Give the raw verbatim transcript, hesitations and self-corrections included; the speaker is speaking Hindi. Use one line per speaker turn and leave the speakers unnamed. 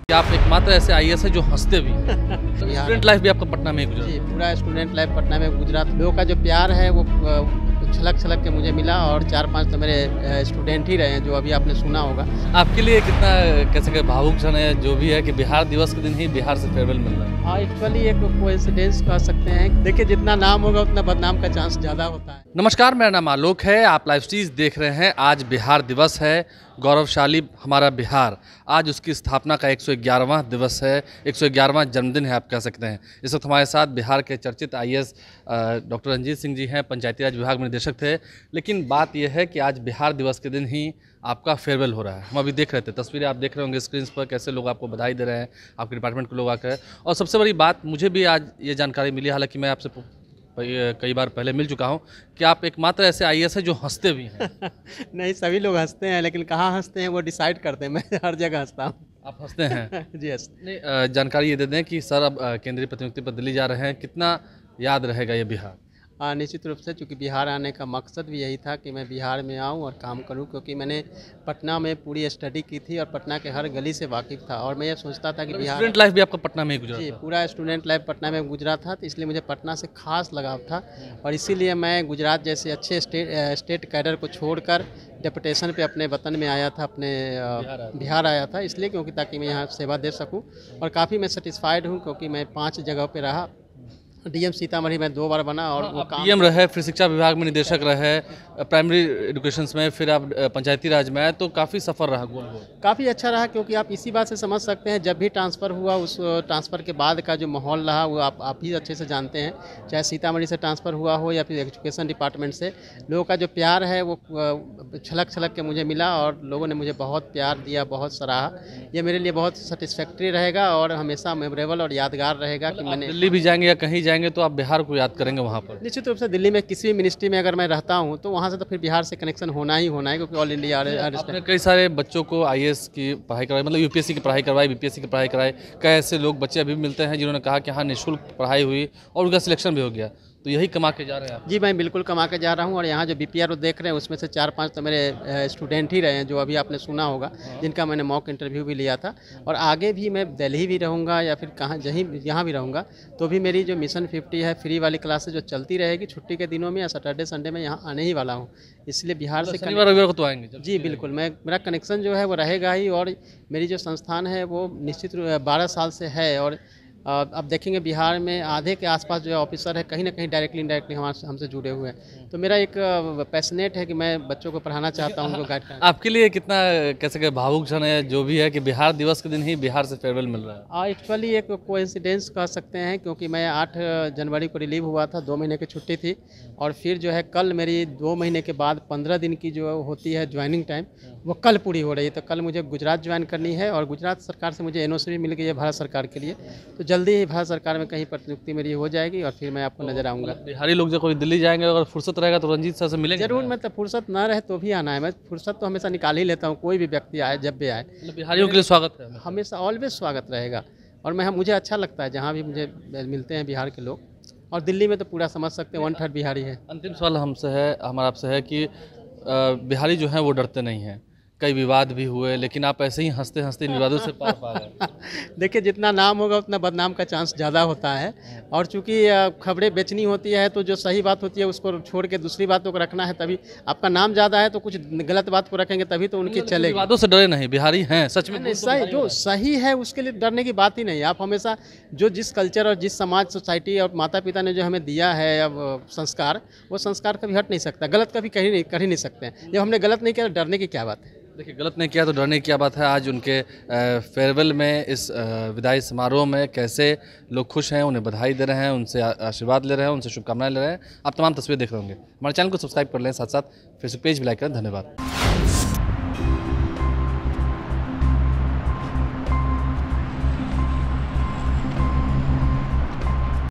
कि आप एकमात्र ऐसे आई ए एस है जो हंसते भी हैं। स्टूडेंट लाइफ भी आपका पटना में ही गुजरा?
जी, पूरा स्टूडेंट लाइफ पटना में गुजरा। लोगों का जो प्यार है वो अ, छलक छलक के मुझे मिला, और चार पांच तो मेरे स्टूडेंट ही रहे हैं जो अभी आपने सुना होगा।
आपके लिए कितना कैसे कि भावुक क्षण है जो भी है कि बिहार दिवस के दिन ही बिहार से फेयरवेल मिल रहा है?
हाँ, एक्चुअली एक कोइंसिडेंस कह सकते हैं। देखिए, जितना नाम होगा उतना बदनाम का चांस ज़्यादा होता है।
नमस्कार, मेरा नाम आलोक है, आप लाइव स्ट्रीज देख रहे हैं। आज बिहार दिवस है, गौरवशाली हमारा बिहार। आज उसकी स्थापना का एक सौ ग्यारहवां दिवस है, एक सौ ग्यारहवां जन्मदिन है आप कह सकते हैं। इस वक्त हमारे साथ बिहार के चर्चित I A S doctor Ranjeet Singh ji हैं, पंचायती राज विभाग में निदेशक थे। लेकिन बात यह है कि आज बिहार दिवस के दिन ही आपका फेयरवेल हो रहा है। हम अभी देख रहे थे तस्वीरें, आप देख रहे होंगे स्क्रीन पर कैसे लोग आपको बधाई दे रहे हैं, आपके डिपार्टमेंट के लोग आकर। और सबसे बड़ी बात मुझे भी आज ये जानकारी मिली, हालांकि मैं आपसे कई बार पहले मिल चुका हूं, कि आप एकमात्र ऐसे आई ए एस है जो हंसते भी हैं।
नहीं, सभी लोग हंसते हैं, लेकिन कहाँ हंसते हैं वो डिसाइड करते हैं। मैं हर जगह हंसता हूँ।
आप हंसते हैं?
जी हंस
नहीं, अ, जानकारी ये दे दें कि सर अब अ, केंद्रीय प्रतिनियुक्ति पर दिल्ली जा रहे हैं, कितना याद रहेगा ये बिहार?
हाँ, निश्चित रूप से, चूँकि बिहार आने का मकसद भी यही था कि मैं बिहार में आऊँ और काम करूँ, क्योंकि मैंने पटना में पूरी स्टडी की थी और पटना के हर गली से वाकिफ़ था। और मैं ये सोचता था कि बिहार
स्टूडेंट लाइफ भी आपका पटना में ही गुजरा
जी,
था?
पूरा स्टूडेंट लाइफ पटना में गुजरा था, तो इसलिए मुझे पटना से खास लगाव था। और इसीलिए मैं गुजरात जैसे अच्छे स्टेट स्टेट कैडर को छोड़कर डेपुटेशन पे अपने वतन में आया था, अपने अ, बिहार आया था, इसलिए क्योंकि ताकि मैं यहाँ सेवा दे सकूँ। और काफ़ी मैं सेटिस्फाइड हूँ, क्योंकि मैं पाँच जगह पे रहा। डी एम सीतामढ़ी में दो बार बना, और वो काम
डी एम रहे, फिर शिक्षा विभाग में निदेशक रहे, प्राइमरी एजुकेशन में, फिर आप अ, पंचायती राज में आए, तो काफ़ी सफ़र रहा गोल गोल।
काफ़ी अच्छा रहा, क्योंकि आप इसी बात से समझ सकते हैं, जब भी ट्रांसफ़र हुआ उस ट्रांसफ़र के बाद का जो माहौल रहा वो आप आप ही अच्छे से जानते हैं। चाहे सीतामढ़ी से ट्रांसफ़र हुआ हो या फिर एजुकेशन डिपार्टमेंट से, लोगों का जो प्यार है वो अ, छलक छलक के मुझे मिला, और लोगों ने मुझे बहुत प्यार दिया, बहुत सराहा। ये मेरे लिए बहुत सेटिस्फैक्ट्री रहेगा और हमेशा मेमोरेबल और यादगार रहेगा कि मैंने
दिल्ली भी जाएंगे या कहीं जाएंगे तो आप बिहार को याद करेंगे वहाँ पर?
निश्चित रूप से दिल्ली में किसी भी मिनिस्ट्री में अगर मैं रहता हूँ तो वहाँ से तो फिर बिहार से कनेक्शन होना ही होना है, क्योंकि ऑल इंडिया
आपने कई सारे बच्चों को आई ए एस की पढ़ाई करवाई, मतलब यू पी एस सी की पढ़ाई करवाई, बी पी एस सी की पढ़ाई कराई। कई ऐसे लोग बच्चे अभी भी मिलते हैं जिन्होंने कहा कि हाँ, निःशुल्क पढ़ाई हुई और उनका सिलेक्शन भी हो गया। तो यही कमा के जा रहे हैं आप?
जी, मैं बिल्कुल कमा के जा रहा हूँ। और यहाँ जो बी पी आर देख रहे हैं उसमें से चार पांच तो मेरे स्टूडेंट ही रहे हैं, जो अभी आपने सुना होगा, जिनका मैंने मॉक इंटरव्यू भी लिया था। और आगे भी मैं दिल्ली भी रहूँगा या फिर कहाँ जहीं यहाँ भी रहूँगा, तो भी मेरी जो मिशन फिफ्टी है फ्री वाली क्लासेज जो चलती रहेगी छुट्टी के दिनों में, या सैटरडे संडे में यहाँ आने ही वाला हूँ। इसलिए बिहार से
शनिवार रविवार को तो आएंगे जब?
जी बिल्कुल, मैं मेरा कनेक्शन जो है वो रहेगा ही। और मेरी जो संस्थान है वो निश्चित रूप बारह साल से है। और अ, अब देखेंगे बिहार में आधे के आसपास जो है ऑफिसर है, कहीं ना कहीं डायरेक्टली इनडायरेक्टली हमारे हमसे जुड़े हुए हैं। तो मेरा एक पैशनेट है कि मैं बच्चों को पढ़ाना चाहता हूँ, उनको गाइड करना।
आपके लिए कितना कैसे कि भावुक क्षण है जो भी है कि बिहार दिवस के दिन ही बिहार से फेयरवेल मिल रहा है?
हाँ, एक्चुअली एक कोइंसिडेंस कह सकते हैं, क्योंकि मैं आठ जनवरी को रिलीव हुआ था, दो महीने की छुट्टी थी। और फिर जो है कल मेरी दो महीने के बाद पंद्रह दिन की जो होती है ज्वाइनिंग टाइम, वो कल पूरी हो रही है। तो कल मुझे गुजरात ज्वाइन करनी है, और गुजरात सरकार से मुझे एन ओ सी भी मिल गई है भारत सरकार के लिए। तो जल्दी ही भारत सरकार में कहीं प्रतिनियुक्ति मेरी हो जाएगी और फिर मैं आपको नजर आऊँगा।
बिहारी लोग जब कोई दिल्ली जाएंगे, अगर फुर्सत रहेगा तो रंजीत सर से मिलेंगे?
जरूर, मतलब फुर्सत ना रहे तो भी आना है। मैं फुर्सत तो हमेशा निकाल ही लेता हूँ, कोई भी व्यक्ति आए जब भी आए,
मतलब बिहारियों के लिए स्वागत है?
हमेशा ऑलवेज स्वागत रहेगा। और मैं मुझे अच्छा लगता है जहाँ भी मुझे मिलते हैं बिहार के लोग। और दिल्ली में तो पूरा समझ सकते हैं वन थर्ड बिहारी है।
अंतिम सवाल हमसे है, हमारा आपसे है कि अ, बिहारी जो हैं वो डरते नहीं हैं। कई विवाद भी हुए, लेकिन आप ऐसे ही हंसते हंसते इन विवादों से पार पा गए।
देखिए, जितना नाम होगा उतना बदनाम का चांस ज़्यादा होता है। और चूंकि खबरें बेचनी होती है, तो जो सही बात होती है उसको छोड़ के दूसरी बातों को रखना है। तभी आपका नाम ज़्यादा है तो कुछ गलत बात को रखेंगे, तभी तो उनकी चलेगी।
विवादों से डरे नहीं, बिहारी हैं सच में।
नहीं, सही जो सही है उसके लिए डरने की बात ही नहीं है। आप हमेशा जो जिस कल्चर और जिस समाज सोसाइटी और माता पिता ने जो हमें दिया है अब संस्कार, वो संस्कार कभी हट नहीं सकता। गलत कभी कहीं नहीं कर ही नहीं सकते हैं। जब हमने गलत नहीं किया तो डरने की क्या बात है?
देखिए, गलत नहीं किया तो डरने की क्या बात है। आज उनके फेयरवेल में, इस अ, विदाई समारोह में कैसे लोग खुश हैं, उन्हें बधाई दे रहे हैं, उनसे आ- आशीर्वाद ले रहे हैं, उनसे शुभकामनाएं ले रहे हैं। आप तमाम तस्वीर देख रहे होंगे। हमारे चैनल को सब्सक्राइब कर लें, साथ साथ फेसबुक पेज भी लाइक करें। धन्यवाद।